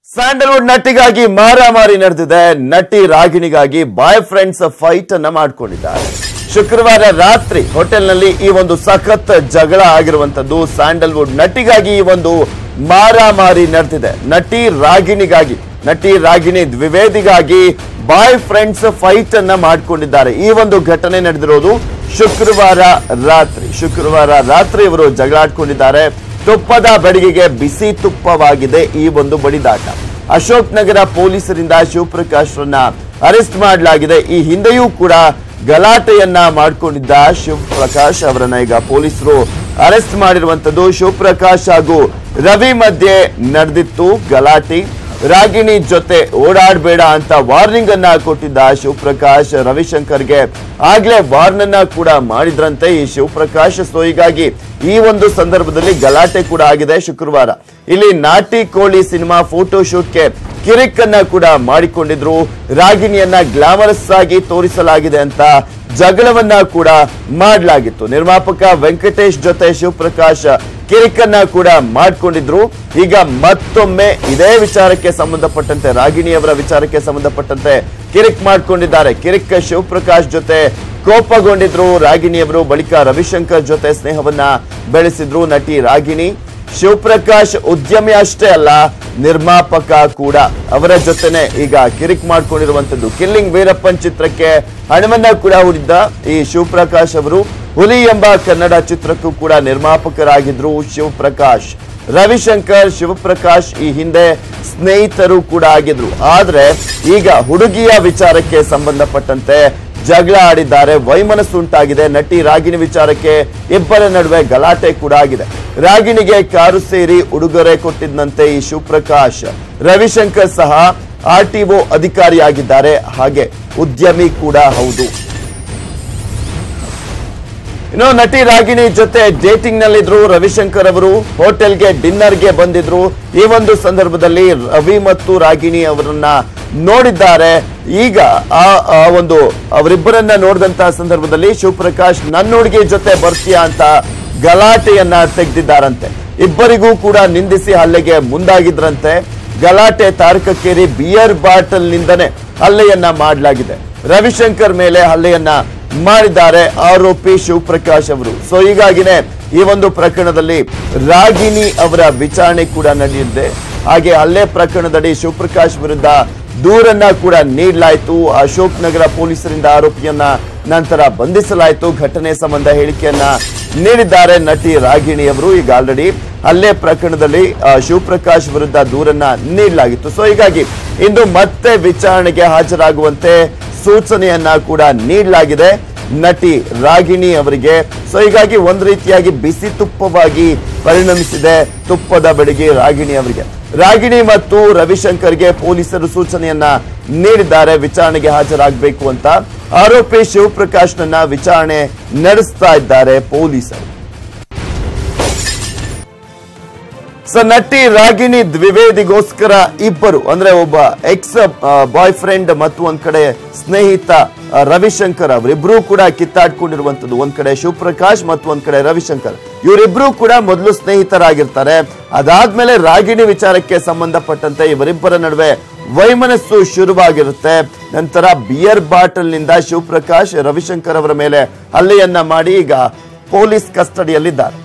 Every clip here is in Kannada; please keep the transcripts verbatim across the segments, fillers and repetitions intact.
ಸ್ಯಾಂಡಲ್ವುಡ್ ನಟಿಗಾಗಿ ಮಾರಾಮಾರಿ ನಡೆದಿದೆ. ನಟಿ ರಾಗಿಣಿಗಾಗಿ ಬಾಯ್ ಫ್ರೆಂಡ್ಸ್ ಫೈಟ್ ಅನ್ನ ಮಾಡಿಕೊಂಡಿದ್ದಾರೆ. ಶುಕ್ರವಾರ ರಾತ್ರಿ ಹೋಟೆಲ್ನಲ್ಲಿ ಈ ಒಂದು ಸಖತ್ ಜಗಳ ಆಗಿರುವಂತದ್ದು. ಸ್ಯಾಂಡಲ್ವುಡ್ ನಟಿಗಾಗಿ ಈ ಒಂದು ಮಾರಾಮಾರಿ ನಡೆದಿದೆ. ನಟಿ ರಾಗಿಣಿಗಾಗಿ ನಟಿ ರಾಗಿಣಿ ದ್ವಿವೇದಿಗಾಗಿ ಬಾಯ್ ಫ್ರೆಂಡ್ಸ್ ಫೈಟ್ ಅನ್ನ ಮಾಡಿಕೊಂಡಿದ್ದಾರೆ. ಈ ಒಂದು ಘಟನೆ ನಡೆದಿರೋದು ಶುಕ್ರವಾರ ರಾತ್ರಿ ಶುಕ್ರವಾರ ರಾತ್ರಿ ಇವರು ಜಗಳಾಡ್ಕೊಂಡಿದ್ದಾರೆ. ತುಪ್ಪದ ಬಡಿಗೆಗೆ ಬಿಸಿ ತುಪ್ಪವಾಗಿದೆ ಈ ಒಂದು ಬಡಿದಾಟ. ಅಶೋಕ್ ನಗರ ಪೊಲೀಸರಿಂದ ಶಿವಪ್ರಕಾಶ್ ರನ್ನ ಅರೆಸ್ಟ್ ಮಾಡಲಾಗಿದೆ. ಈ ಹಿಂದೆಯೂ ಕೂಡ ಗಲಾಟೆಯನ್ನ ಮಾಡಿಕೊಂಡಿದ್ದ ಶಿವಪ್ರಕಾಶ್ ಅವರನ್ನ ಈಗ ಪೊಲೀಸರು ಅರೆಸ್ಟ್ ಮಾಡಿರುವಂತದ್ದು. ಶಿವಪ್ರಕಾಶ್ ಹಾಗೂ ರವಿ ಮಧ್ಯೆ ನಡೆದಿತ್ತು ಗಲಾಟೆ. ರಾಗಿಣಿ ಜೊತೆ ಓಡಾಡಬೇಡ ಅಂತ ವಾರ್ನಿಂಗ್ ಅನ್ನ ಕೊಟ್ಟಿದ್ದ ಶಿವಪ್ರಕಾಶ್ ರವಿಶಂಕರ್ಗೆ ಆಗ್ಲೇ ವಾರ್ನನ್ನ ಕೂಡ ಮಾಡಿದ್ರಂತೆ ಈ ಶಿವಪ್ರಕಾಶ್. ಸೊ ಹೀಗಾಗಿ ಈ ಒಂದು ಸಂದರ್ಭದಲ್ಲಿ ಗಲಾಟೆ ಕೂಡ ಆಗಿದೆ. ಶುಕ್ರವಾರ ಇಲ್ಲಿ ನಾಟಿ ಕೋಳಿ ಸಿನಿಮಾ ಫೋಟೋ ಶೂಟ್ಗೆ ಕಿರಿಕನ್ನ ಕೂಡ ಮಾಡಿಕೊಂಡಿದ್ರು. ರಾಗಿಣಿಯನ್ನ ಗ್ಲಾಮರಸ್ ಆಗಿ ತೋರಿಸಲಾಗಿದೆ ಅಂತ ಜಗಳವನ್ನ ಕೂಡ ಮಾಡಲಾಗಿತ್ತು. ನಿರ್ಮಾಪಕ ವೆಂಕಟೇಶ್ ಜೊತೆ ಶಿವಪ್ರಕಾಶ್ ಕಿರಿಕನ್ನ ಕೂಡ ಮಾಡಿಕೊಂಡಿದ್ರು. ಈಗ ಮತ್ತೊಮ್ಮೆ ಇದೇ ವಿಚಾರಕ್ಕೆ ಸಂಬಂಧಪಟ್ಟಂತೆ ರಾಗಿಣಿಯವರ ವಿಚಾರಕ್ಕೆ ಸಂಬಂಧಪಟ್ಟಂತೆ ಕಿರಿಕ್ ಮಾಡಿಕೊಂಡಿದ್ದಾರೆ. ಕಿರಿಕ್ ಶಿವಪ್ರಕಾಶ್ ಜೊತೆ ಕೋಪಗೊಂಡಿದ್ರು ರಾಗಿಣಿಯವರು. ಬಳಿಕ ರವಿಶಂಕರ್ ಜೊತೆ ಸ್ನೇಹವನ್ನ ಬೆಳೆಸಿದ್ರು ನಟಿ ರಾಗಿಣಿ. ಶಿವಪ್ರಕಾಶ್ ಉದ್ಯಮಿ ಅಷ್ಟೇ ಅಲ್ಲ, ನಿರ್ಮಾಪಕ ಕೂಡ. ಅವರ ಜೊತೆನೆ ಈಗ ಕಿರಿಕ್ ಮಾಡ್ಕೊಂಡಿರುವಂತದ್ದು. ಕಿಲ್ಲಿಂಗ್ ವೀರಪ್ಪನ್ ಚಿತ್ರಕ್ಕೆ ಹಣವನ್ನ ಕೂಡ ಹೂಡಿದ್ದ ಈ ಶಿವಪ್ರಕಾಶ್ ಅವರು ಹುಲಿ ಎಂಬ ಕನ್ನಡ ಚಿತ್ರಕ್ಕೂ ಕೂಡ ನಿರ್ಮಾಪಕರಾಗಿದ್ರು ಶಿವಪ್ರಕಾಶ್. ರವಿಶಂಕರ್ ಶಿವಪ್ರಕಾಶ್ ಈ ಹಿಂದೆ ಸ್ನೇಹಿತರು ಕೂಡ ಆಗಿದ್ರು. ಆದ್ರೆ ಈಗ ಹುಡುಗಿಯ ವಿಚಾರಕ್ಕೆ ಸಂಬಂಧಪಟ್ಟಂತೆ ಜಗಳ ಆಡಿದ್ದಾರೆ. ವೈಮನಸ್ಸುಂಟಾಗಿದೆ. ನಟಿ ರಾಗಿಣಿ ವಿಚಾರಕ್ಕೆ ಇಬ್ಬರ ನಡುವೆ ಗಲಾಟೆ ಕೂಡ ಆಗಿದೆ. ರಾಗಿಣಿಗೆ ಕಾರು ಸೇರಿ ಉಡುಗೊರೆ ಕೊಟ್ಟಿದ್ದಂತೆ ಈ ಶಿವಪ್ರಕಾಶ್. ರವಿಶಂಕರ್ ಸಹ ಆರ್ ಟಿ ಒ ಅಧಿಕಾರಿಯಾಗಿದ್ದಾರೆ, ಹಾಗೆ ಉದ್ಯಮಿ ಕೂಡ ಹೌದು. ಇನ್ನು ನಟಿ ರಾಗಿಣಿ ಜೊತೆ ಡೇಟಿಂಗ್ ನಲ್ಲಿದ್ರು ರವಿಶಂಕರ್ ಅವರು. ಹೋಟೆಲ್ಗೆ ಡಿನ್ನರ್ಗೆ ಬಂದಿದ್ರು. ಈ ಒಂದು ಸಂದರ್ಭದಲ್ಲಿ ರವಿ ಮತ್ತು ರಾಗಿಣಿ ಅವರನ್ನ ನೋಡಿದ್ದಾರೆ. ಈಗ ಆ ಒಂದು ಅವರಿಬ್ಬರನ್ನ ನೋಡಿದಂತಹ ಸಂದರ್ಭದಲ್ಲಿ ಶಿವಪ್ರಕಾಶ್ ನನ್ನ ಹುಡುಗಿ ಜೊತೆ ಬರ್ತೀಯಾ ಅಂತ ಗಲಾಟೆಯನ್ನ ತೆಗೆದಿದ್ದಾರಂತೆ. ಇಬ್ಬರಿಗೂ ಕೂಡ ನಿಂದಿಸಿ ಹಲ್ಲೆಗೆ ಮುಂದಾಗಿದ್ರಂತೆ. ಗಲಾಟೆ ತಾರಕಕ್ಕೇರಿ ಬಿಯರ್ ಬಾಟಲ್ ನಿಂದನೆ ಹಲ್ಲೆಯನ್ನ ಮಾಡಲಾಗಿದೆ. ರವಿಶಂಕರ್ ಮೇಲೆ ಹಲ್ಲೆಯನ್ನ ಮಾಡಿದ್ದಾರೆ ಆರೋಪಿ ಶಿವಪ್ರಕಾಶ್ ಅವರು. ಸೊ ಹೀಗಾಗಿನೇ ಈ ಒಂದು ಪ್ರಕರಣದಲ್ಲಿ ರಾಗಿಣಿ ಅವರ ವಿಚಾರಣೆ ಕೂಡ ನಡೆದಿದೆ. ಹಾಗೆ ಹಲ್ಲೆ ಪ್ರಕರಣದಡಿ ಶಿವಪ್ರಕಾಶ್ ವಿರುದ್ಧ ದೂರನ್ನ ಕೂಡ ನೀಡಲಾಯಿತು. ಅಶೋಕ್ ನಗರ ಪೊಲೀಸರಿಂದ ಆರೋಪಿಯನ್ನ ನಂತರ ಬಂಧಿಸಲಾಯಿತು. ಘಟನೆ ಸಂಬಂಧ ಹೇಳಿಕೆಯನ್ನ ನೀಡಿದ್ದಾರೆ ನಟಿ ರಾಗಿಣಿ ಅವರು. ಈಗ ಆಲ್ರೆಡಿ ಹಲ್ಲೆ ಪ್ರಕರಣದಲ್ಲಿ ಶಿವಪ್ರಕಾಶ್ ವಿರುದ್ಧ ದೂರನ್ನ ನೀಡಲಾಗಿತ್ತು. ಸೊ ಹೀಗಾಗಿ ಇಂದು ಮತ್ತೆ ವಿಚಾರಣೆಗೆ ಹಾಜರಾಗುವಂತೆ ಸೂಚನೆಯನ್ನ ಕೂಡ ನೀಡಲಾಗಿದೆ ನಟಿ ರಾಗಿಣಿ ಅವರಿಗೆ. ಸೊ ಹೀಗಾಗಿ ಒಂದು ರೀತಿಯಾಗಿ ಬಿಸಿ ತುಪ್ಪವಾಗಿ ಪರಿಣಮಿಸಿದೆ ತುಪ್ಪದ ಬಡಿಗೆ ರಾಗಿಣಿ ಅವರಿಗೆ. ರಾಗಿಣಿ ಮತ್ತು ರವಿಶಂಕರ್ಗೆ ಪೊಲೀಸರು ಸೂಚನೆಯನ್ನ ನೀಡಿದ್ದಾರೆ ವಿಚಾರಣೆಗೆ ಹಾಜರಾಗಬೇಕು ಅಂತ. ಆರೋಪಿ ಶಿವಪ್ರಕಾಶ್ ನನ್ನ ವಿಚಾರಣೆ ನಡೆಸ್ತಾ ಇದ್ದಾರೆ ಪೊಲೀಸರು. ಸೊ ನಟಿ ರಾಗಿಣಿ ದ್ವಿವೇದಿಗೋಸ್ಕರ ಇಬ್ಬರು ಅಂದ್ರೆ ಒಬ್ಬ ಎಕ್ಸ್ ಬಾಯ್ ಫ್ರೆಂಡ್ ಮತ್ತು ಒಂದ್ ಕಡೆ ಸ್ನೇಹಿತ ರವಿಶಂಕರ್ ಅವರಿಬ್ರು ಕೂಡ ಕಿತ್ತಾಡ್ಕೊಂಡಿರುವಂತದ್ದು. ಒಂದ್ ಕಡೆ ಶಿವಪ್ರಕಾಶ್ ಮತ್ತು ಒಂದ್ ಕಡೆ ರವಿಶಂಕರ್, ಇವರಿಬ್ರು ಕೂಡ ಮೊದಲು ಸ್ನೇಹಿತರಾಗಿರ್ತಾರೆ. ಅದಾದ್ಮೇಲೆ ರಾಗಿಣಿ ವಿಚಾರಕ್ಕೆ ಸಂಬಂಧಪಟ್ಟಂತೆ ಇವರಿಬ್ಬರ ನಡುವೆ ವೈಮನಸ್ಸು ಶುರುವಾಗಿರುತ್ತೆ. ನಂತರ ಬಿಯರ್ ಬಾಟಲ್ ನಿಂದ ಶಿವಪ್ರಕಾಶ್ ರವಿಶಂಕರ್ ಅವರ ಮೇಲೆ ಹಲ್ಲೆಯನ್ನ ಮಾಡಿ ಈಗ ಪೊಲೀಸ್ ಕಸ್ಟಡಿಯಲ್ಲಿದ್ದಾರೆ.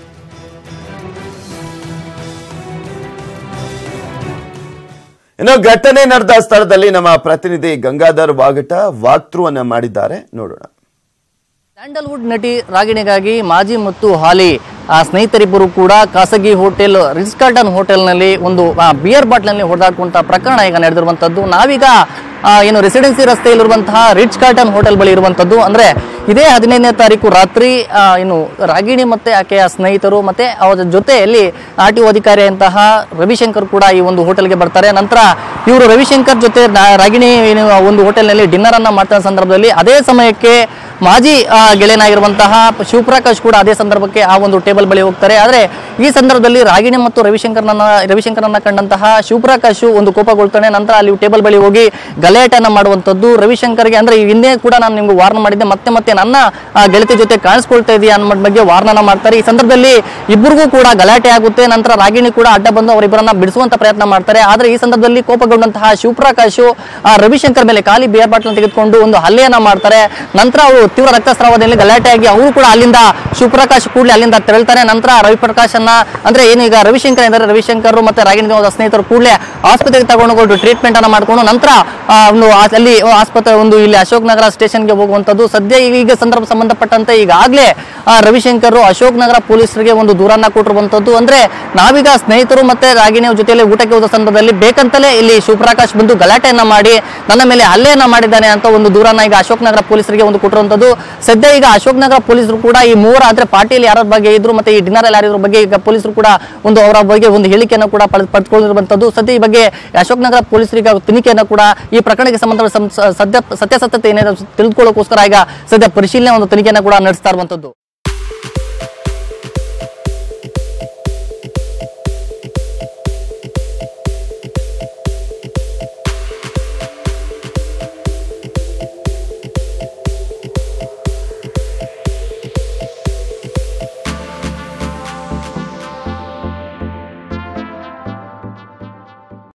ಇನ್ನು ಘಟನೆ ನಡೆದ ಸ್ಥಳದಲ್ಲಿ ನಮ್ಮ ಪ್ರತಿನಿಧಿ ಗಂಗಾಧರ್ ವಾಗಟ ವಾಕ್ಥ್ರೂ ಮಾಡಿದ್ದಾರೆ, ನೋಡೋಣ. ಸ್ಯಾಂಡಲ್ವುಡ್ ನಟಿ ರಾಗಿಣಿಗಾಗಿ ಮಾಜಿ ಮತ್ತು ಹಾಲಿ ಸ್ನೇಹಿತರಿಬ್ಬರು ಕೂಡ ಖಾಸಗಿ ಹೋಟೆಲ್ ರಿಟ್ಸ್ ಕಾರ್ಲ್ಟನ್ ಹೋಟೆಲ್ನಲ್ಲಿ ಒಂದು ಬಿಯರ್ ಬಾಟ್ಲಲ್ಲಿ ಹೊಡೆದಾಡುವಂತಹ ಪ್ರಕರಣ ಈಗ ನಡೆದಿರುವಂತದ್ದು. ನಾವೀಗ ಏನು ರೆಸಿಡೆನ್ಸಿ ರಸ್ತೆಯಲ್ಲಿರುವಂತಹ ರಿಟ್ಸ್ ಕಾರ್ಲ್ಟನ್ ಹೋಟೆಲ್ ಬಳಿ ಇರುವಂತದ್ದು. ಅಂದ್ರೆ ಇದೇ ಹದಿನೈದನೇ ತಾರೀಕು ರಾತ್ರಿ ಏನು ರಾಗಿಣಿ ಮತ್ತೆ ಆಕೆಯ ಸ್ನೇಹಿತರು ಮತ್ತೆ ಅವರ ಜೊತೆಯಲ್ಲಿ ಆರ್ ಟಿ ಒ ಅಧಿಕಾರಿಯಂತಹ ರವಿಶಂಕರ್ ಕೂಡ ಈ ಒಂದು ಹೋಟೆಲ್ಗೆ ಬರ್ತಾರೆ. ನಂತರ ಇವರು ರವಿಶಂಕರ್ ಜೊತೆ ರಾಗಿಣಿ ಒಂದು ಹೋಟೆಲ್ನಲ್ಲಿ ಡಿನ್ನರ್ ಅನ್ನ ಮಾಡ್ತಾ ಸಂದರ್ಭದಲ್ಲಿ ಅದೇ ಸಮಯಕ್ಕೆ ಮಾಜಿ ಆ, ಗೆಳೆಯನಾಗಿರುವಂತಹ ಶಿವಪ್ರಕಾಶ್ ಕೂಡ ಅದೇ ಸಂದರ್ಭಕ್ಕೆ ಆ ಒಂದು ಟೇಬಲ್ ಬಳಿ ಹೋಗ್ತಾರೆ. ಆದ್ರೆ ಈ ಸಂದರ್ಭದಲ್ಲಿ ರಾಗಿಣಿ ಮತ್ತು ರವಿಶಂಕರ್ನ ರವಿಶಂಕರನ್ನ ಕಂಡಂತಹ ಶಿವಪ್ರಕಾಶ್ ಒಂದು ಕೋಪಗೊಳ್ತಾನೆ. ನಂತರ ಅಲ್ಲಿ ಟೇಬಲ್ ಬಳಿ ಹೋಗಿ ಗಲಾಟೆಯನ್ನ ಮಾಡುವಂತದ್ದು. ರವಿಶಂಕರ್ಗೆ ಅಂದ್ರೆ ಈ ಹಿಂದೆ ಕೂಡ ನಾನು ನಿಮ್ಗೆ ವಾರ್ನ್ ಮಾಡಿದ್ದೆ, ಮತ್ತೆ ಮತ್ತೆ ನನ್ನ ಆ, ಗೆಳತಿ ಜೊತೆ ಕಾಣಿಸ್ಕೊಳ್ತಾ ಇದೆಯಾ ಅನ್ನೋ ಬಗ್ಗೆ ವಾರ್ನನ ಮಾಡ್ತಾರೆ. ಈ ಸಂದರ್ಭದಲ್ಲಿ ಇಬ್ಬರಿಗೂ ಕೂಡ ಗಲಾಟೆ ಆಗುತ್ತೆ. ನಂತರ ರಾಗಿಣಿ ಕೂಡ ಅಡ್ಡ ಬಂದು ಅವರಿಬ್ಬರನ್ನ ಬಿಡಿಸುವಂತ ಪ್ರಯತ್ನ ಮಾಡ್ತಾರೆ. ಆದ್ರೆ ಈ ಸಂದರ್ಭದಲ್ಲಿ ಕೋಪಗೊಂಡಂತಹ ಶಿವಪ್ರಕಾಶ್ ಆ ರವಿಶಂಕರ್ ಮೇಲೆ ಖಾಲಿ ಬಿಯರ್ ಬಾಟಲ್ ತೆಗೆದುಕೊಂಡು ಒಂದು ಹಲ್ಲೆಯನ್ನ ಮಾಡ್ತಾರೆ. ನಂತರ ಅವರು ತೀವ್ರ ರಕ್ತಸ್ರಾವದಲ್ಲಿ ಗಲಾಟೆಯಾಗಿ ಅವರು ಕೂಡ ಅಲ್ಲಿಂದ ಶಿವಪ್ರಕಾಶ್ ಕೂಡಲೇ ಅಲ್ಲಿಂದ ತೆರಳ್ತಾರೆ. ನಂತರ ರವಿಪ್ರಕಾಶ್ ಅನ್ನ ಅಂದ್ರೆ ಏನೀಗ ರವಿಶಂಕರ್ ಇದ್ದಾರೆ, ರವಿಶಂಕರ್ ಮತ್ತೆ ರಾಗಿಣಿ ಸ್ನೇಹಿತರು ಕೂಡಲೇ ಆಸ್ಪತ್ರೆಗೆ ತಗೊಂಡು ಟ್ರೀಟ್ಮೆಂಟ್ ಅನ್ನ ಮಾಡ್ಕೊಂಡು ನಂತರ ಆ, ಒಂದು ಆ- ಅಲ್ಲಿ ಆಸ್ಪತ್ರೆ ಒಂದು ಇಲ್ಲಿ ಅಶೋಕ್ ನಗರ ಸ್ಟೇಷನ್ಗೆ ಹೋಗುವಂತದ್ದು. ಸದ್ಯ ಈಗ ಸಂದರ್ಭ ಸಂಬಂಧಪಟ್ಟಂತೆ ಈಗಾಗಲೇ ರವಿಶಂಕರ್ ಅಶೋಕ್ ನಗರ ಪೊಲೀಸರಿಗೆ ಒಂದು ದೂರನ್ನ ಕೊಟ್ಟಿರುವಂತದ್ದು. ಅಂದ್ರೆ ನಾವೀಗ ಸ್ನೇಹಿತರು ಮತ್ತೆ ರಾಗಿಣಿ ಜೊತೆಯಲ್ಲಿ ಊಟಕ್ಕೆ ಹೋದ ಸಂದರ್ಭದಲ್ಲಿ ಬೇಕಂತಲೇ ಇಲ್ಲಿ ಶಿವಪ್ರಕಾಶ್ ಬಂದು ಗಲಾಟೆಯನ್ನ ಮಾಡಿ ನನ್ನ ಮೇಲೆ ಹಲ್ಲೆಯನ್ನ ಮಾಡಿದ್ದಾನೆ ಅಂತ ಒಂದು ದೂರನ್ನ ಈಗ ಅಶೋಕ್ ನಗರ ಪೊಲೀಸರಿಗೆ ಒಂದು ಕೊಟ್ಟಿರುವಂತದ್ದು. ಸದ್ಯ ಈಗ ಅಶೋಕ್ ನಗರ ಪೊಲೀಸರು ಕೂಡ ಈ ಮೂವರ ಅಂದ್ರೆ ಪಾರ್ಟಿಯಲ್ಲಿ ಯಾರ ಬಗ್ಗೆ ಇದ್ರು ಮತ್ತೆ ಈ ಡಿನ್ನರ್ ಅಲ್ಲಿ ಯಾರಿದ್ರ ಬಗ್ಗೆ ಈಗ ಪೊಲೀಸರು ಕೂಡ ಒಂದು ಅವರ ಬಗ್ಗೆ ಒಂದು ಹೇಳಿಕೆಯನ್ನು ಕೂಡ ಪಡೆದು ಪಡೆದುಕೊಂಡಿರುವಂತದ್ದು. ಸದ್ಯ ಈ ಬಗ್ಗೆ ಅಶೋಕ್ ನಗರ ಪೊಲೀಸರಿಗೆ ತನಿಖೆಯನ್ನು ಕೂಡ ಈ ಪ್ರಕರಣಕ್ಕೆ ಸಂಬಂಧ ಸದ್ಯ ಸತ್ಯಾಸತ್ಯತೆ ಏನಾದ್ರು ತಿಳಿದುಕೊಳ್ಳೋಕೋಸ್ಕರ ಈಗ ಸದ್ಯ ಪರಿಶೀಲನೆ ಒಂದು ತನಿಖೆಯನ್ನು ಕೂಡ ನಡೆಸ್ತಾ ಇರುವಂತದ್ದು.